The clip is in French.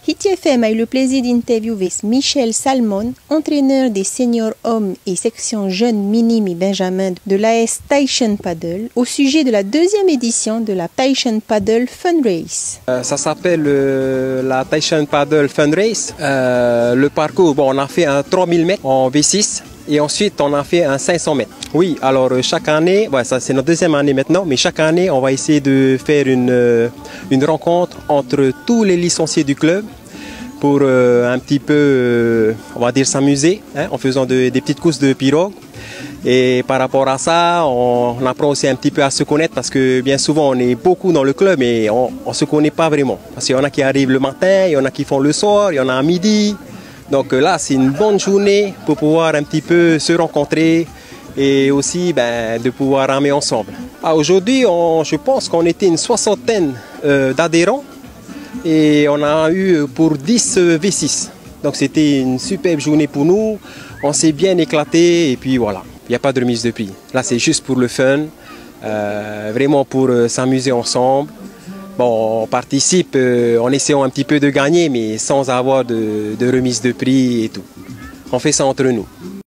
Hit FM a eu le plaisir d'interviewer Michel Salmon, entraîneur des seniors hommes et section jeunes minimes et benjamin de l'AS Taishan Paddle, au sujet de la deuxième édition de la Taishan Paddle Fun Race. Ça s'appelle la Taishan Paddle Fun Race. Le parcours, on a fait un 3000 mètres en V6 et ensuite on a fait un 500 mètres. Oui, alors chaque année, ça c'est notre deuxième année maintenant, mais chaque année on va essayer de faire une rencontre entre tous les licenciés du club pour un petit peu, on va dire, s'amuser en faisant des petites courses de pirogue. Et par rapport à ça, on apprend aussi un petit peu à se connaître parce que bien souvent on est beaucoup dans le club mais on ne se connaît pas vraiment. Parce qu'il y en a qui arrivent le matin, il y en a qui font le soir, il y en a à midi. Donc là c'est une bonne journée pour pouvoir un petit peu se rencontrer et aussi de pouvoir ramer ensemble. Aujourd'hui, je pense qu'on était une soixantaine d'adhérents. Et on a eu pour 10 V6. Donc c'était une superbe journée pour nous. On s'est bien éclaté et puis voilà. Il n'y a pas de remise de prix. Là c'est juste pour le fun. Vraiment pour s'amuser ensemble. Bon, on participe en essayant un petit peu de gagner mais sans avoir de remise de prix et tout. On fait ça entre nous.